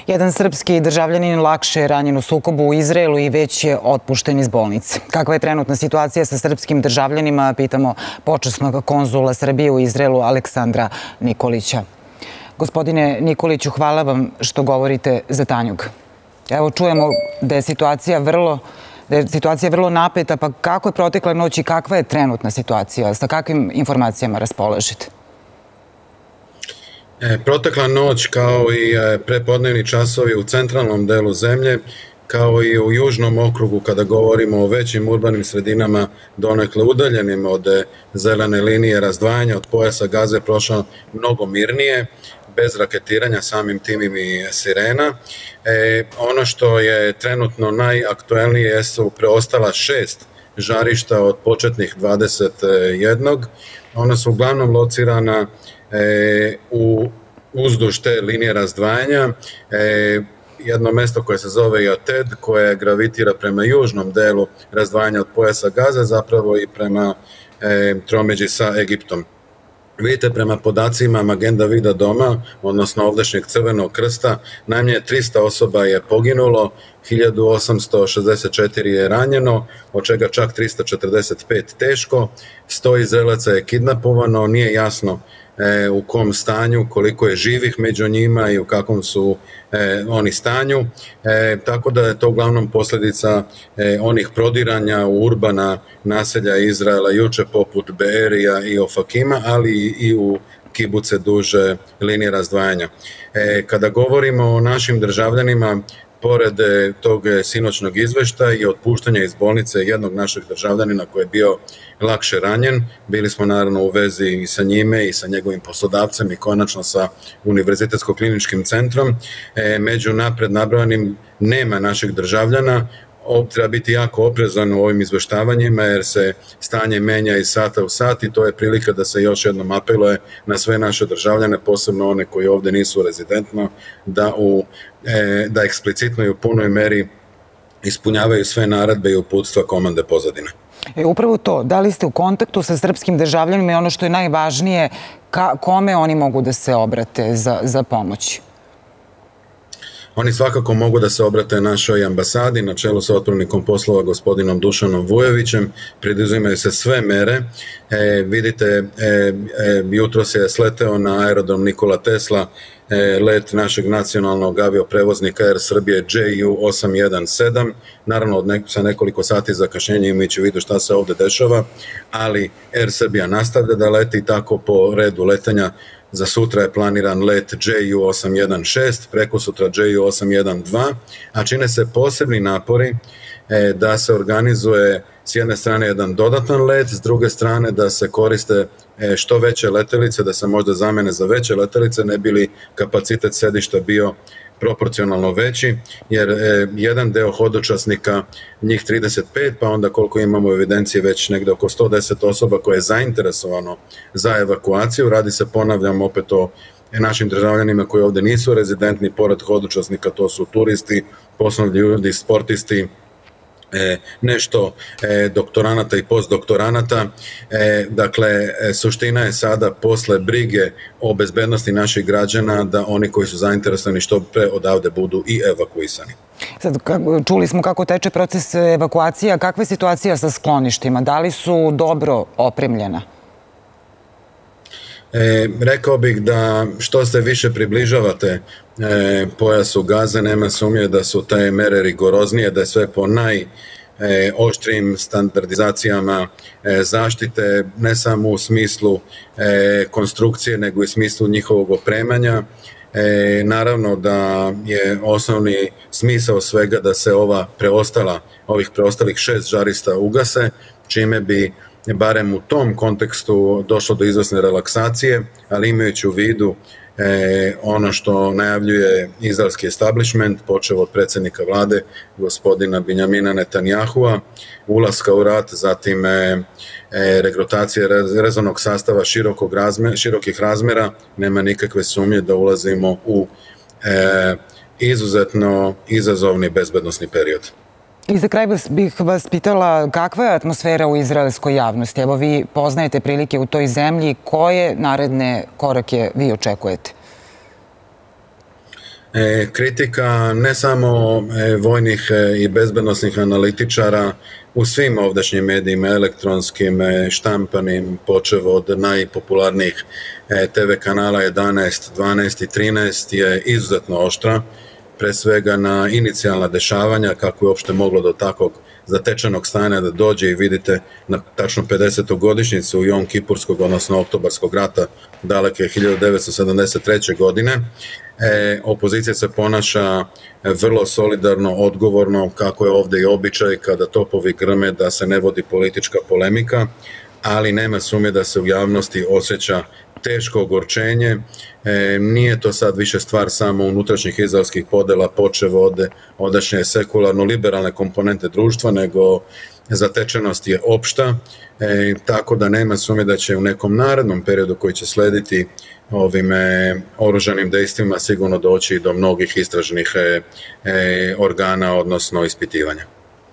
Jedan srpski državljanin lakše je ranjen u sukobu u Izraelu i već je otpušten iz bolnice. Kakva je trenutna situacija sa srpskim državljanima, pitamo počasnog konzula Srbije u Izraelu Aleksandra Nikolića. Gospodine Nikoliću, hvala vam što govorite za Tanjug. Evo, čujemo da je situacija vrlo napeta, pa kako je protekla noć i kakva je trenutna situacija? Sa kakvim informacijama raspolažete? Protekla noć, kao i prepodnevni časovi u centralnom delu zemlje, kao i u južnom okrugu kada govorimo o većim urbanim sredinama donekle udaljenim od zelene linije razdvajanja od pojasa Gaze, prošao mnogo mirnije, bez raketiranja, samim tim i sirena. Ono što je trenutno najaktuelnije su preostala 6 žarišta od početnih 21. Ona su uglavnom locirana uzduž te linije razdvajanja. Jedno mesto koje se zove Joted, koje gravitira prema južnom delu razdvajanja od pojasa Gaze, zapravo i prema tromeđi sa Egiptom. Vidite, prema podacima Magen Davida Doma, odnosno ovdašnjeg Crvenog krsta, najmanje 300 osoba je poginulo, 1864 je ranjeno, od čega čak 345 teško, 100 Izraelaca je kidnapovano, nije jasno u kom stanju, koliko je živih među njima i u kakvom su oni stanju, tako da je to uglavnom posljedica onih prodiranja u urbana naselja Izraela juče poput Beerija i Ofakima, ali i u kibuce duže linije razdvajanja. Kada govorimo o našim državljanima, pored tog sinoćnog izveštaja i otpuštanja iz bolnice jednog našeg državljanina koji je bio lakše ranjen, bili smo naravno u vezi i sa njime i sa njegovim poslodavcem i konačno sa Univerzitetsko-kliničkim centrom. Među napred nabrojanim nema naših državljana. Treba biti jako oprezan u ovim izveštavanjima jer se stanje menja iz sata u sat i to je prilika da se još jednom apeluje na sve naše državljane, posebno one koji ovde nisu rezidentno, da eksplicitno i u punoj meri ispunjavaju sve naredbe i uputstva komande pozadine. Upravo to, da li ste u kontaktu sa srpskim državljanima i ono što je najvažnije, kome oni mogu da se obrate za pomoć? Oni svakako mogu da se obrate našoj ambasadi na čelu sa otpravnikom poslova gospodinom Dušanom Vujovićem. Preduzimaju se sve mere. Vidite, jutro se je sleteo na aerodrom Nikola Tesla let našeg nacionalnog avioprevoznika Air Srbije JU817, naravno sa nekoliko sati zakašnjenja imajući u vidu šta se ovde dešava, ali Air Srbija nastavlja da leti tako po redu letenja. Za sutra je planiran let JU816, preko sutra JU812, a čine se posebni napori da se organizuje s jedne strane jedan dodatan let, s druge strane da se koriste što veće letelice, da se možda zamene za veće letelice, ne bi li kapacitet sedišta bio proporcionalno veći, jer jedan deo hodočasnika, njih 35, pa onda koliko imamo u evidenciji već negde oko 110 osoba koje je zainteresovano za evakuaciju. Radi se, ponavljam, opet o našim državljanima koji ovde nisu rezidentni, pored hodočasnika to su turisti, poslovni ljudi, sportisti, nešto doktoranata i postdoktoranata. Dakle, suština je sada posle brige o bezbednosti naših građana da oni koji su zainteresovani što pre odavde budu i evakuisani. Sad, čuli smo kako teče proces evakuacija. Kakva je situacija sa skloništima? Da li su dobro opremljena? Rekao bih da što se više približavate pojasu Gaze, nema sumnje da su te mere rigoroznije, da je sve po najoštrijim standardizacijama zaštite, ne samo u smislu konstrukcije, nego i u smislu njihovog opremanja. Naravno da je osnovni smisao svega da se ovih preostalih 6 žarista ugase, čime bi barem u tom kontekstu došlo do izvesne relaksacije, ali imajući u vidu ono što najavljuje izraelski establishment, počev od predsjednika vlade gospodina Binjamina Netanjahua, ulaska u rat, zatim regrutacije rezervnog sastava širokih razmera, nema nikakve sumnje da ulazimo u izuzetno izazovni bezbednosni period. I za kraj bih vas pitala kakva je atmosfera u izraelskoj javnosti? Evo, vi poznajete prilike u toj zemlji, koje naredne korake vi očekujete? Kritika ne samo vojnih i bezbednosnih analitičara u svim ovdašnjim medijima, elektronskim, štampanim, počev od najpopularnijih TV kanala 11, 12 i 13 je izuzetno oštra, pre svega na inicijalna dešavanja, kako je uopšte moglo do takvog zatečenog stanja da dođe i vidite na tačno 50. godišnjicu Jom Kipurskog, odnosno Oktobarskog rata daleke 1973. godine. Opozicija se ponaša vrlo solidarno, odgovorno, kako je ovde i običaj kada topovi grme da se ne vodi politička polemika, ali nema sumnje da se u javnosti osjeća teško ogorčenje. Nije to sad više stvar samo unutrašnjih izraelskih podela, počev od odašnje sekularno-liberalne komponente društva, nego zatečenost je opšta, tako da nema sumnje da će u nekom narednom periodu koji će slediti ovim oružanim dejstvima sigurno doći do mnogih istražnih organa, odnosno ispitivanja.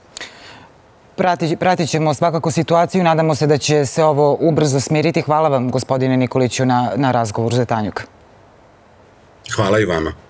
Pratit ćemo svakako situaciju. Nadamo se da će se ovo ubrzo smiriti. Hvala vam, gospodine Nikoliću, na razgovor za Tanjug. Hvala i vama.